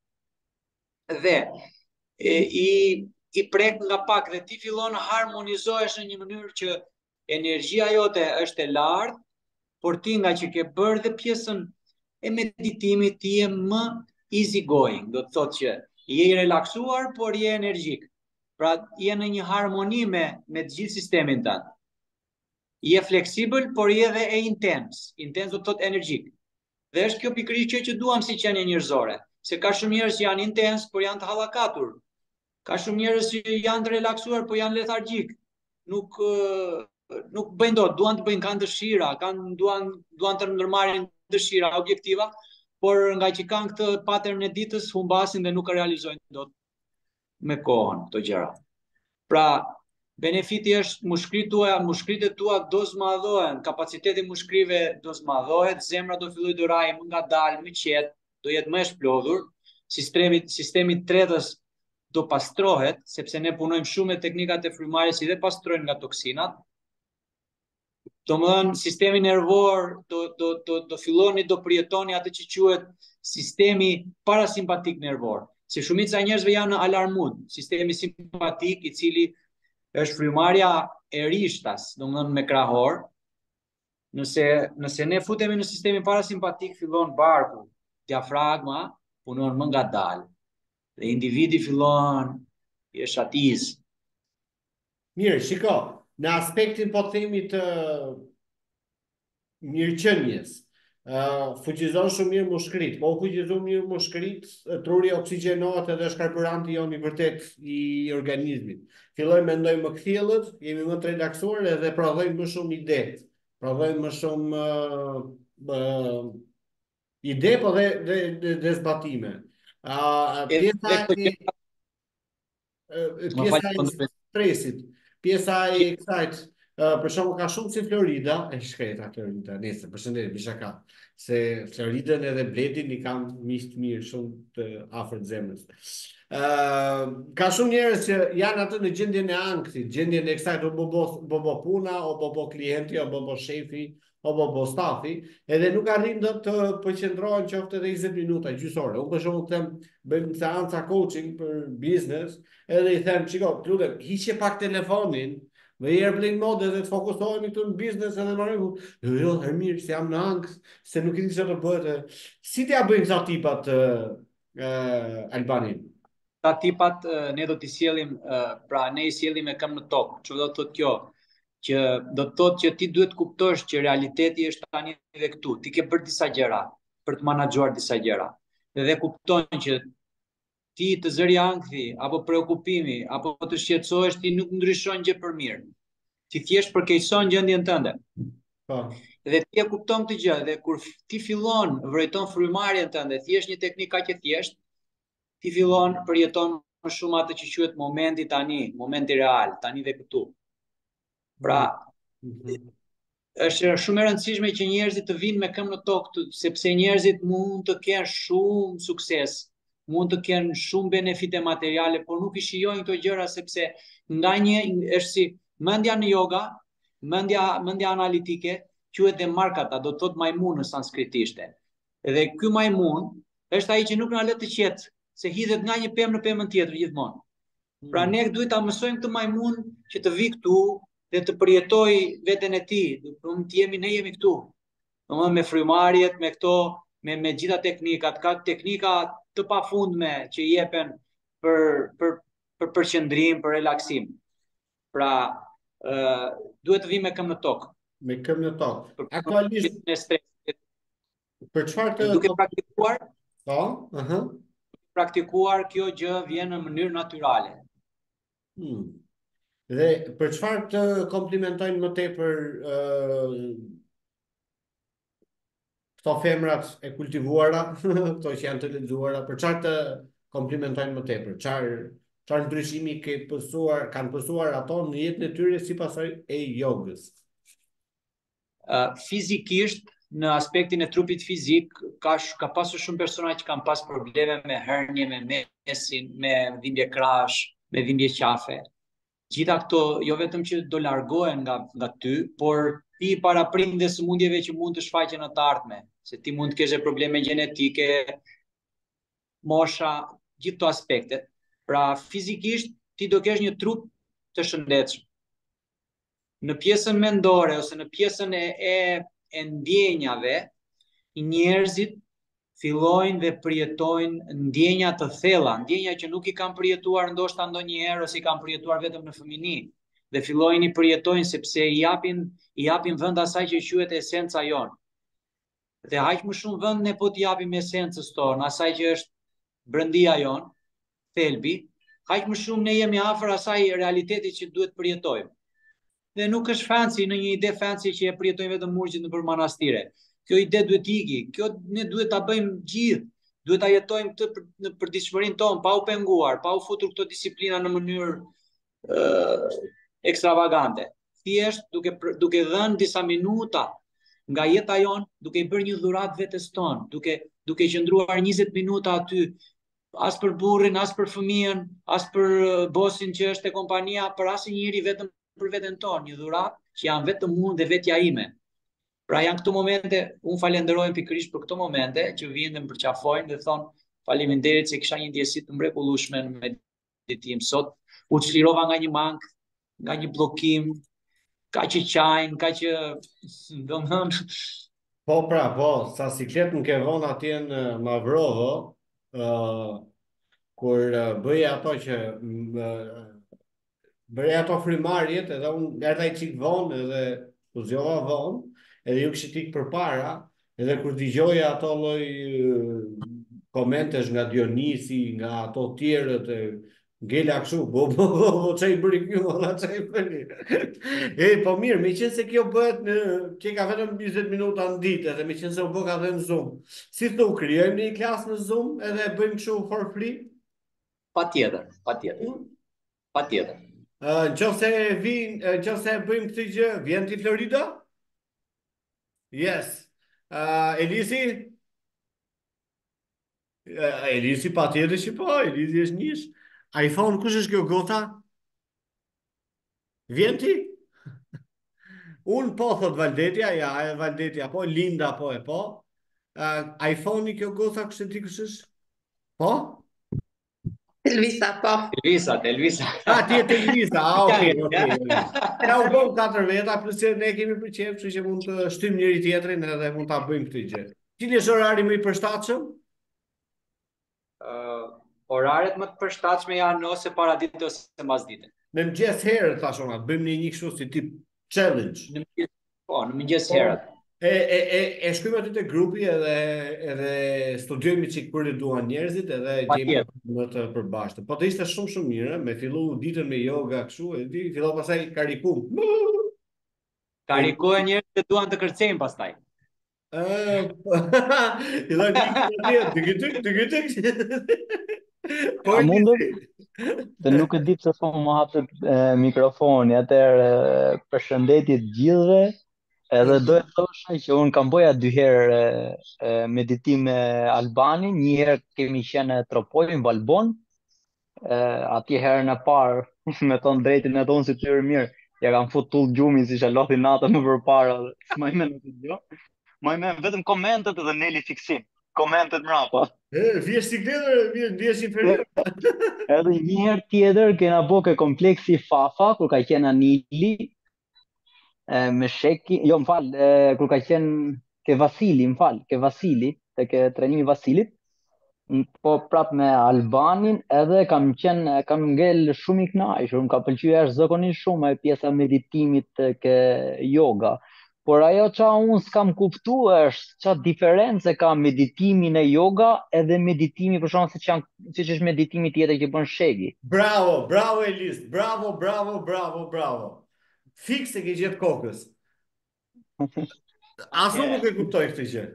S2: dhe e, i i prek nga pak dhe ti fillon harmonizohesh në një mënyrë që energjia jote është e lartë, por ti nga që ke bërë dhe pjesën e meditimit ti je më easy going, do të thotë që je i relaksuar, por je energjik. Pra, je në një harmoni me, me të gjithë sistemin tënd. Je fleksibël, por je dhe e intens. Intens do të thotë energjik. Dhe është kjo pikërisht që, që duam si qenie njerëzore. Se ka shumë njerëz që janë intens, por janë të hallakatur. Ka shumë njerëz që janë të relaksuar, por janë lethargjik. Nuk, nuk bëjnë dot, duan të bëjnë, kanë dëshira, kanë, duan, duan të ndërmarrin dëshira, objektiva, por nga që kanë këtë patern e ditës, humbasin dhe nuk e realizojnë dot me kohën këto gjëra. Pra, benefiti është mushkrit tua, mushkritet tua do zmadhohen, kapaciteti mushkrive do zmadhohet, zemra do filloj të rajë më ngadalë, më qetë, do jetë më e shplodhur, sistemi sistemi tretës do pastrohet, sepse ne punojmë shumë me teknikat e frymarrjes që dhe pastrojnë nga toksinat. Domethënë sistemi nervor do do do do filloni do përjetoni atë që quhet sistemi parasimpatik nervor. Se shumica e njerëzve janë në alarmud, sistemi simpatik i cili është frymarrja e rishtas, domethënë me krahor, Nëse, nëse ne futemi në sistemin parasimpatik, fillon barku, diafragma punon më ngadalë dhe individi fillon i shatiz.
S1: Mirë, shiko, në aspektin po themi të mirëqenies, uh, fuqizon shumë mirë mushkrit, po fuqizon mirë mushkrit, truri oksigjenohet edhe është karburanti jonë i vërtet i organizmit. Fillojmë mendojmë më kthjellët, jemi më të relaksuar edhe prodhojmë më shumë ide. Prodhojmë më shumë uh, uh, ide, po dhe, dhe, dhe, dhe zbatime. Uh, pjesa e pjesa e stresit, pjesa e kësajt, uh, për shembull ka shumë si Florida, e shkreta Florida, nëse përshëndetje bishaka, se Floridën edhe Bledin i kanë miq të mirë, shumë të afërt zemrës. Uh, ka shumë njerëz që janë atë në gjendjen e ankthit, gjendjen e kësajt o bobo bobo puna, o bobo klienti, o bobo shefi, o bobo stafi, edhe nuk arrin dot të përqendrohen qoftë edhe njëzet minuta, gjysore. Unë për shembull them, bëjmë seanca coaching për biznes, edhe i them, shiko, lutem, hiqe pak telefonin, dhe i airplane mode dhe të fokusohemi këtu në biznes edhe në rregull. Jo, jo, herë mirë, se jam në ankth, se nuk i di çfarë të bëhet. Si t'ia bëjmë këta tipat uh, uh, Albanin?
S2: Ta tipat ne do t'i sjellim, pra ne i sjellim me këmbë në tokë. Çfarë do të thotë kjo? Që do të thotë që ti duhet kuptosh që realiteti është tani dhe këtu. Ti ke bërë disa gjëra për të menaxhuar disa gjëra. Dhe kupton që ti të zëri ankthi apo preokupimi apo të shqetësohesh, ti nuk ndryshon gjë për mirë. Ti thjesht përkeqëson gjendjen tënde.
S1: Po.
S2: Dhe ti e kupton këtë gjë dhe kur ti fillon vërejton frymarrjen tënde, thjesht një teknikë kaq e thjeshtë, ti fillon përjeton më shumë atë që quhet momenti tani, momenti real, tani dhe këtu. Pra, mm-hmm. është shumë e rëndësishme që njerëzit të vinë me këmbë në tokë, sepse njerëzit mund të kenë shumë sukses, mund të kenë shumë benefite materiale, por nuk i shijojnë këto gjëra sepse ndonjë është si mendja në yoga, mendja mendja analitike, quhet dhe markata, do të thotë majmun në sanskritisht. Dhe ky majmun është ai që nuk na lë të qetë, se hidhet nga një pemë në pemën tjetër gjithmonë. Pra ne duhet ta mësojmë këtë majmun që të vi këtu dhe të përjetoj veten e tij, do të jemi ne jemi këtu. Domethënë me frymarrjet, me këto, me me gjitha teknikat, ka teknika të pafundme që jepen për për për përqendrim, për relaksim. Pra, ë uh, duhet të vi me këmbë në tokë.
S1: Me këmbë në tokë. Aktualisht
S2: në stres.
S1: Për çfarë të
S2: duke praktikuar?
S1: Po, ëh. Uh-huh.
S2: Praktikuar kjo gjë vjen në mënyrë natyrale.
S1: Hmm. Dhe për çfarë të komplimentojnë më tepër uh, këto femrat e kultivuara, këto që janë të lexuara, për çfarë të komplimentojnë më tepër? Çfarë çfarë ndryshimi ke pësuar, kanë pësuar ato në jetën e tyre si pasojë e jogës?
S2: Uh, fizikisht, në aspektin e trupit fizik, ka, ka pasur shumë persona që kanë pas probleme me hernje, me mesin, me dhimbje krash, me dhimbje qafe. Gjitha këto, jo vetëm që do largohen nga, nga ty, por ti para prindë sëmundjeve që mund të shfaqen në të ardhme, se ti mund të kesh probleme gjenetike, mosha, gjithë këto aspekte. Pra, fizikisht, ti do kesh një trup të shëndetshëm. Në pjesën mendore, ose në pjesën e, e e ndjenjave, njerëzit fillojnë dhe përjetojnë ndjenja të thella, ndjenja që nuk i kanë përjetuar ndoshta ndonjëherë ose i kanë përjetuar vetëm në fëmijëni, dhe fillojnë i përjetojnë sepse i japin i japin vend asaj që quhet esenca jonë. Dhe aq më shumë vend ne po t'i japim esencës tonë, asaj që është brendia jonë, thelbi, aq më shumë ne jemi afër asaj realitetit që duhet përjetojmë. Dhe nuk është fancy në një ide fancy që e përjetojmë vetëm murgjit në për manastire. Kjo ide duhet iki, kjo ne duhet ta bëjmë gjithë, duhet ta jetojmë këtë për, në përditshmërinë tonë, pa u penguar, pa u futur këto disiplina në mënyrë uh, ekstravagante. Thjesht duke duke dhënë disa minuta nga jeta jonë, duke i bërë një dhuratë vetes tonë, duke duke qëndruar njëzet minuta aty, as për burrin, as për fëmijën, as për bosin që është e kompania, për asnjëri, vetëm për veten tonë, një dhuratë që janë vetëm unë dhe vetja ime. Pra janë këto momente, unë falenderoj pikërisht për këto momente që vijnë dhe më përqafojnë dhe thonë faleminderit se kisha një ndjesi të mrekullueshme në meditim sot, u çlirova nga një mank, nga një bllokim, ka që qajnë, ka që domethënë
S1: Po pra, po, sa siklet në ke vonë atje në Mavrovo, uh, kur uh, bëja ato që uh, bëja ato frimarjet, edhe unë erdha i qik vonë, edhe u zjova vonë, edhe ju kishit ik për para, edhe kur dëgjoja ato lloj uh, komentesh nga Dionisi, nga ato tjerët, e, Gela kështu, bo, bo, bo, bo, që i bëri kjo, ona që i bëri. E, po mirë, me qenë se kjo bëhet në, që ka vetëm njëzet minuta në ditë, edhe me qenë se u bë ka dhe në Zoom. Si thu, krijojmë një klasë në Zoom, edhe bëjmë kështu for free?
S2: patjetër, patjetër. Patjetër.
S1: Uh, në qofë se vin, në qofë se bëjmë këtë gjë, vjen ti Florida? Yes. Uh, Elisi? Uh, Elisi pa tjetër që po, Elisi është njësh. iPhone, kush është kjo gota? Vjen ti? Unë po, thot Valdetja, ja, e Valdetja, po, Linda, po, e po. Uh, iPhone-i kjo gota, kush e ti kush është? Po?
S4: Elvisa, po.
S2: Elvisa, Elvisa.
S1: A, ti e Elvisa, a, okej, okej. Ja, u bëm katër veta, plus që ne kemi përqef, që që mund të shtym njëri tjetrin edhe mund ta bëjmë këtë gjë. Cili është orari më i përshtatshëm?
S2: Uh, oraret më të përshtatshme janë ose para ditës ose mbas ditës.
S1: Në mëngjes herët thashona, bëjmë një një kështu si tip challenge.
S2: Në mëngjes, po, në mëngjes herët.
S1: E e e e shkojmë aty te grupi edhe edhe studiojmë çik kur i duan njerëzit edhe gjejmë më të përbashkët. Po të ishte shumë shumë mirë, me fillu ditën me yoga kështu, e di, fillo pastaj karikum.
S2: Karikohen njerëzit që duan të kërcejnë pastaj.
S1: Ë, i dha digitik, digitik. Po
S5: mundem? Të nuk e di pse po më hapet mikrofoni, atëherë përshëndetje të gjithëve. Edhe do të thosha që unë kam bëja dy herë e, meditim me Albanin, një herë kemi qenë në Tropoj, në Valbon, e, atje herën e parë, me thonë drejtin e tonë si të qërë mirë, ja kam fut tull gjumi si që lothi natën më përpara, s'ma i me në të gjo, ma i me vetëm komentet edhe Neli fiksim, komentet mrapa.
S1: E, vjesh si gledër, vjesh, vjesh inferior.
S5: Edhe një herë tjetër, kena bo ke kompleksi Fafa, kur ka qenë Anili, me Sheki, jo më fal, kur ka qenë ke Vasili, më fal, ke Vasili, te ke trajnimi Vasilit, po prap me Albanin, edhe kam qenë, kam ngel shumë i kënaqur, më ka pëlqyer zakonisht shumë e pjesa e meditimit ke yoga. Por ajo qa unë s'kam kuptu është qa diferencë ka meditimi në yoga edhe meditimi për shumë si që si është meditimi tjetër që bën Sheki.
S1: Bravo, bravo Elis, bravo, bravo, bravo, bravo. Fiks e ke gjetë kokës. Asu nuk e kuptoj këtë gjë.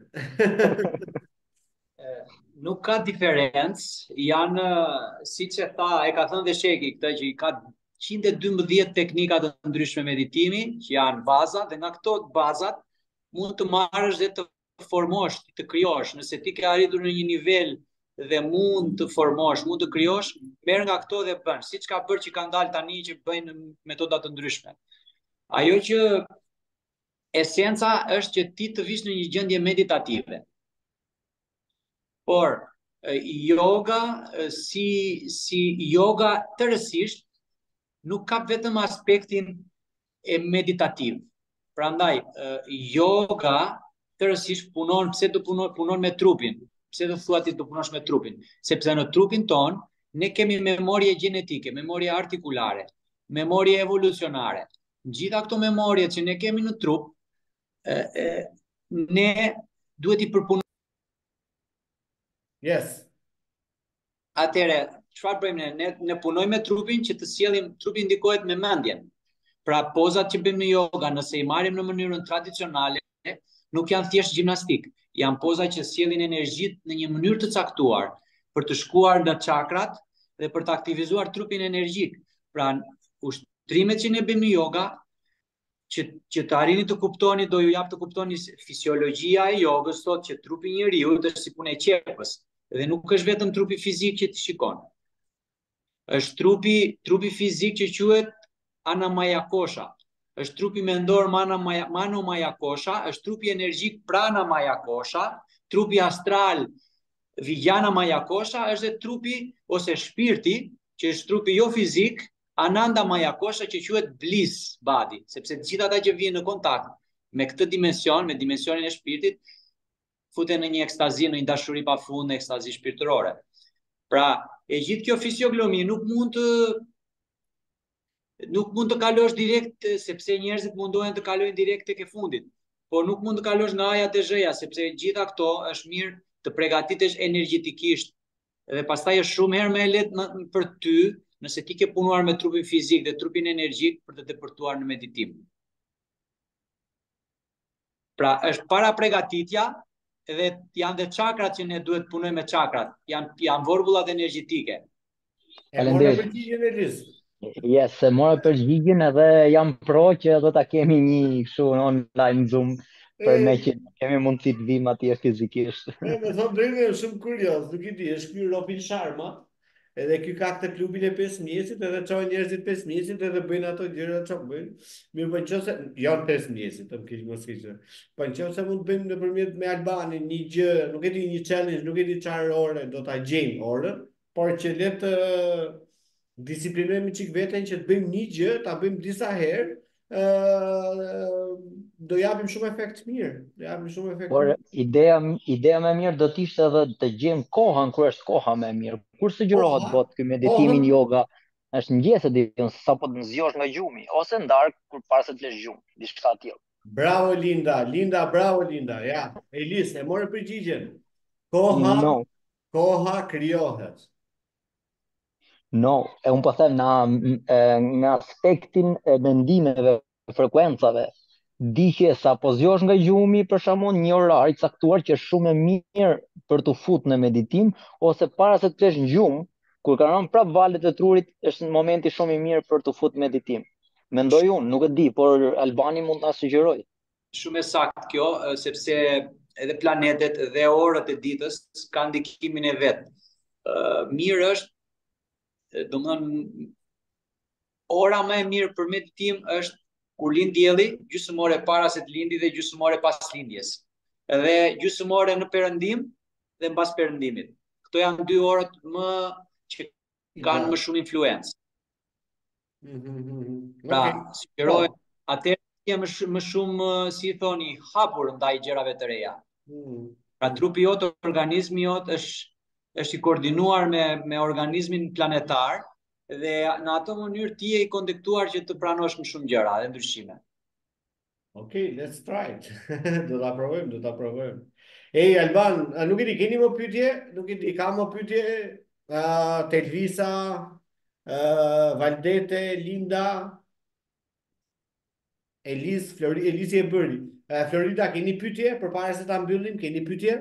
S2: Nuk ka diferencë, janë, si që tha, e ka thënë dhe Sheki, këtë që i ka njëzet e dymbëdhjetë teknika të ndryshme meditimi, që janë bazat, dhe nga këto bazat mund të marrësh dhe të formosh, të krijosh. Nëse ti ke arritur në një nivel dhe mund të formosh, mund të krijosh, merr nga këto dhe bën. Siç ka bërë që kanë dalë tani që bëjnë metoda të ndryshme. Ajo që esenca është që ti të vish në një gjendje meditative. Por yoga si si yoga tërësisht nuk ka vetëm aspektin e meditativ. Prandaj yoga tërësisht punon, pse të punon, punon me trupin? Pse të thua ti të punosh me trupin? Sepse në trupin ton ne kemi memorie gjenetike, memorie artikulare, memorie evolucionare. Gjitha këto memorie që ne kemi në trup, e, e, ne duhet i përpunojmë.
S1: Yes.
S2: Atëre, çfarë bëjmë ne? Ne, ne punojmë me trupin që të sjellim, trupi ndikohet me mendjen. Pra pozat që bëjmë në yoga, nëse i marrim në mënyrën tradicionale, nuk janë thjesht gjimnastik. Janë poza që sjellin energjitë në një mënyrë të caktuar për të shkuar në çakrat dhe për të aktivizuar trupin energjik. Pra, ushtrimet që ne bëjmë në yoga, që, që të arrini të kuptoni, do ju jap të kuptoni fisiologjia e jogës, thotë që trupi i njeriu është si punë e qepës, dhe nuk është vetëm trupi fizik që ti shikon. Është trupi, trupi fizik që quhet Anamaya Kosha. Është trupi mendor Manomaya Kosha, është trupi energjik Pranamaya Kosha, trupi astral Vijnanamaya Kosha, është dhe trupi ose shpirti, që është trupi jo fizik, Ananda Mayakosha që quhet bliss body, sepse të gjithë ata që vinë në kontakt me këtë dimension, me dimensionin e shpirtit, futen në një ekstazi, në një dashuri pafund, në ekstazi shpirtërore. Pra, e gjithë kjo fisiognomi nuk mund të nuk mund të kalosh direkt, sepse njerëzit mundohen të kalojnë direkt tek e fundit, por nuk mund të kalosh nga aja te zheja, sepse gjitha këto është mirë të përgatitesh energjetikisht, dhe pastaj është shumë herë më e lehtë për ty, nëse ti ke punuar me trupin fizik dhe trupin energjik, për të depërtuar në meditim. Pra, është para përgatitja, dhe janë dhe çakrat që ne duhet të punojmë me çakrat, janë janë vorbullat energjetike.
S1: E mora përgjigjen e Elis.
S5: Yes, e mora përgjigjen edhe jam pro që do ta kemi një kështu online Zoom për ne që kemi mundësi të vim atje fizikisht.
S1: E, me thonë drejtë, shumë kurios, nuk i di, është ky Robin Sharma, edhe ky ka këtë klubin e pesë mjesit, edhe çojnë njerëzit pesë mjesit edhe bëjnë ato gjëra që bëjnë. Mirë, po nëse janë pesë mjesit, të më keq mos keq. Po nëse mund të bëjmë nëpërmjet me Albanin një gjë, nuk e di, një challenge, nuk e di çfarë ore do ta gjejmë orën, por që le të disiplinojmë çik veten që të bëjmë një gjë, ta bëjmë disa herë, ë do japim shumë efekt mirë. Do japim shumë efekt.
S5: Por ideja ideja më mirë do të ishte edhe të gjejmë kohën kur është koha më e mirë. Kur sugjerohet bot ky meditimin yoga, është mëngjes e diun sapo të zgjosh nga gjumi ose ndark kur para se të lesh gjumë, diçka tjetër.
S1: Bravo Linda, Linda, bravo Linda. Ja, Elis, e morë përgjigjen. Koha,
S5: no.
S1: koha krijohet.
S5: No, e unë po them në aspektin e mendimeve, frekuencave. Di që sa po zgjosh nga gjumi për shembull një orar i caktuar që është shumë e mirë për të futur në meditim, ose para se të flesh në gjumë, kur kanë prap valët e trurit, është në momenti shumë i mirë për të futur në meditim. Mendoj unë, nuk e di, por Albani mund ta sugjeroj.
S2: Shumë e saktë kjo, sepse edhe planetet dhe orët e ditës kanë ndikimin e vet. Uh, mirë është, domethënë, ora më e mirë për meditim është kur lind dielli, gjysmë ore para se të lindi dhe gjysmë ore pas lindjes. Dhe gjysmë ore në perëndim dhe mbas perëndimit. Këto janë dy orët më që kanë më shumë influencë. Pra, sugjeroj atëherë jam më shumë, si i thoni, hapur ndaj gjërave të reja. Pra trupi jot, organizmi jot është është i koordinuar me me organizmin planetar. Dhe në ato mënyrë ti je i kondektuar që të pranosh më shumë gjëra dhe ndryshime.
S1: Okay, let's try it. Do ta provojmë, do ta provojmë. Ej Alban, nuk e di, keni më pyetje? Nuk e di, ka më pyetje? Uh, Telvisa, uh, Valdete, Linda, Elis, Flori, Elisi e bëri. Uh, Florida, keni pyetje përpara se ta mbyllim? Keni pyetje?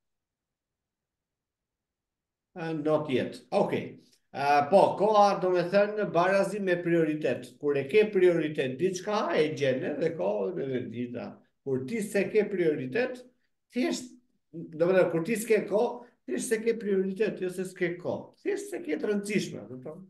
S1: Uh, not yet. Okay. Uh, po, koha do me thënë barazi me prioritet. Kur e ke prioritet diçka, e gjene dhe kohën e dita. Kur ti se ke prioritet, thjesht, do me thënë, kur ti s'ke kohë, thjesht se ke prioritet, jo se s'ke kohë. Thjesht se ke të rëndësishme.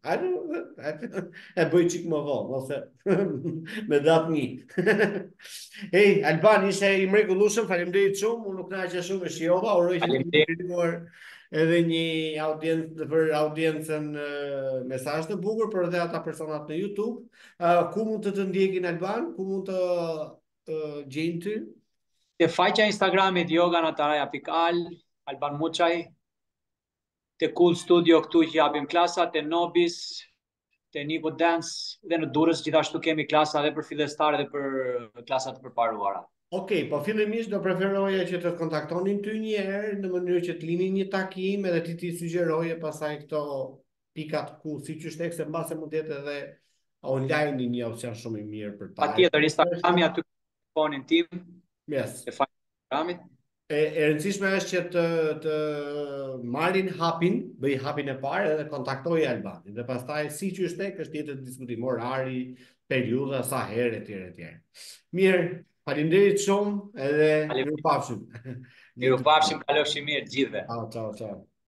S1: E bëj qik më vonë, ose me datë një. Ej, Alban, ishe i mrekullueshëm, faleminderit shumë, unë nuk kënaqja shumë e shijova, uroj që të kritimuar edhe një audiencë për audiencën uh, mesazh të bukur për edhe ata personat në YouTube. Uh, ku mund të të ndjekin Alban? Ku mund të uh, gjejnë ty?
S2: Te faqja Instagramit yoga nataraja pikë al, Alban Muçaj, te Cool Studio këtu që japim klasa, te Nobis, te Nico Dance, dhe në Durrës gjithashtu kemi klasa edhe për fillestarë dhe për klasa të përparuara.
S1: Okej, okay, po fillimisht do preferoja që të kontaktonin ty një herë në mënyrë që të lini një takim edhe ti ti sugjeroje pasaj këto pikat ku si që shtek se mbase mund të jetë edhe online një opsion shumë i mirë për ta.
S2: Patjetër, Instagrami aty telefonin tim.
S1: Yes.
S2: E faqja Instagramit.
S1: E, e rëndësishme është që të, të marrin hapin, bëj hapin e parë edhe kontaktoj Albanin. Dhe pastaj si që shtek është tjetër diskutim orari, periudha, sa herë etj etj. Mirë. Faleminderit shumë edhe mirupafshim.
S2: Mirupafshim, kalofshi mirë gjithëve.
S1: Ciao, ciao, ciao.